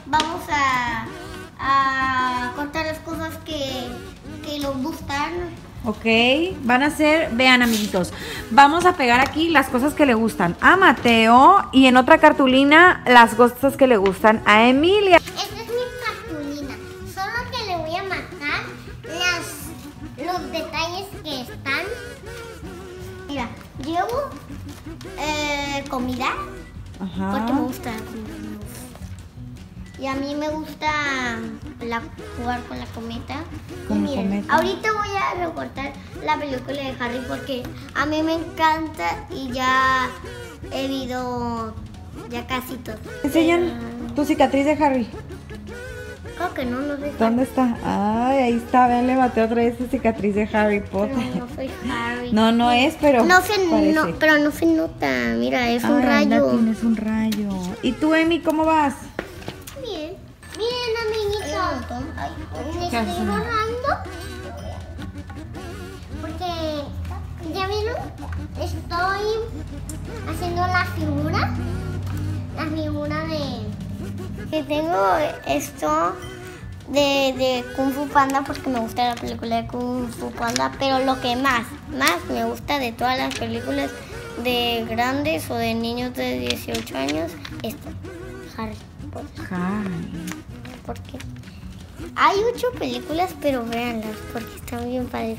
vamos a cortar las cosas que nos gustan. Ok, van a ser, vean amiguitos, vamos a pegar aquí las cosas que le gustan a Mateo y en otra cartulina las cosas que le gustan a Emilia. Esta es mi cartulina, solo que le voy a marcar los detalles que están. Mira, llevo comida, Ajá. porque me gusta la comida. Y a mí me gusta jugar con la cometa. Con la Miren, cometa. ahorita voy a recortar la película de Harry porque a mí me encanta y ya he visto ya casi todo. Enseñan tu cicatriz de Harry. Creo que no lo dejo. ¿Dónde está? Ay, ahí está, vean, le maté otra vez tu cicatriz de Harry Potter. No soy Harry. No es, pero parece. pero no se nota. Mira, es un Ay, rayo. tienes un rayo. ¿Y tú, Emi, cómo vas? Bien. Miren, amiguitos. Me ¿Qué haces? estoy borrando. Porque, ¿ya vieron? Estoy haciendo la figura. La figura de... Que tengo esto de Kung Fu Panda porque me gusta la película de Kung Fu Panda. Pero lo que más me gusta de todas las películas de grandes o de niños de 18 años, esto, Harry Potter. Harry. Porque hay 8 películas, pero véanlas porque están bien padres.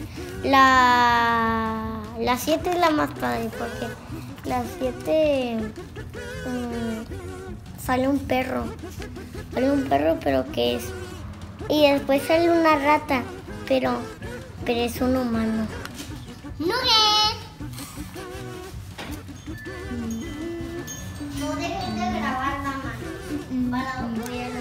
La 7 es la más padre porque la 7 sale un perro. Sale un perro, pero ¿qué es? Y después sale una rata, pero es un humano. ¡Nugget! No dejes de grabar, mamá. Para apoyarlo.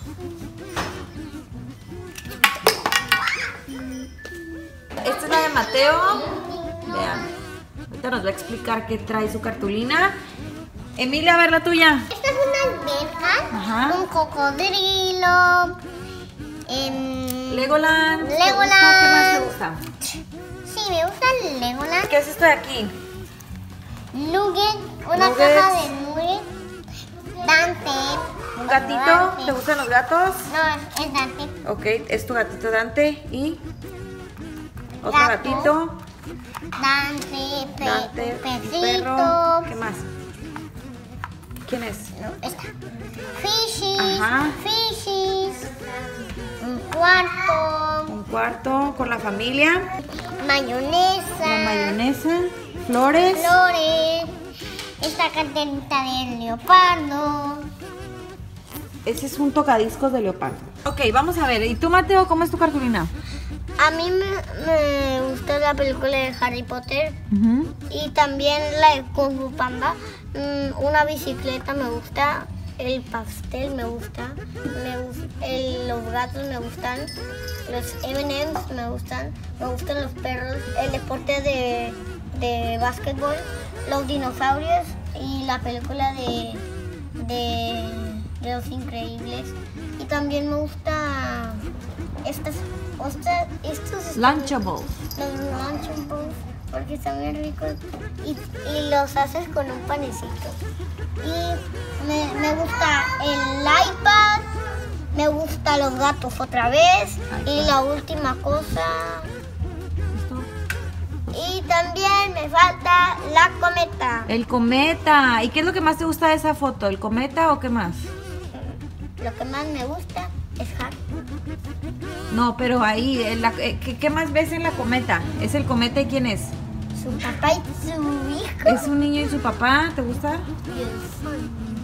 Esta es la de Mateo. Vean. Ahorita nos va a explicar qué trae su cartulina. Emilia, a ver la tuya. Esta es una alberca, Ajá. un cocodrilo, Legoland. ¿Te Legoland. gusta? ¿Qué más te gusta? Sí, me gusta el Legoland. ¿Qué es esto de aquí? Nugget, una Nuggets. caja de Nugget. Dante. ¿Un gatito? Dante. ¿Te gustan los gatos? No, es Dante. Ok, es tu gatito Dante y otro Gato. gatito. Dante, Dante, un perrito. perro. ¿Qué más? ¿Quién es? No, esta. Fishies. Ajá. Fishies. Un cuarto. Un cuarto con la familia. Mayonesa. La mayonesa. Flores. Flores. Esta carterita de leopardo. Ese es un tocadiscos de leopardo. Ok, vamos a ver. ¿Y tú, Mateo, cómo es tu cartulina? A mí me gusta la película de Harry Potter Ujú. y también la de Kung Fu Panda. Una bicicleta me gusta, el pastel me gusta, los gatos me gustan, los M&M's me gustan los perros, el deporte de básquetbol, los dinosaurios y la película de Los Increíbles. Y también me gusta estos Lunchables. los Lunchables porque están bien ricos y los haces con un panecito. Y me gusta el iPad, me gusta los gatos otra vez y la última cosa. Y también me falta la cometa. El cometa. ¿Y qué es lo que más te gusta de esa foto? ¿El cometa o qué más? Lo que más me gusta es Harry. No, pero ahí, ¿qué más ves en la cometa? ¿Es el cometa y quién es? Su papá y su hijo. ¿Es un niño y su papá? ¿Te gusta? Yes.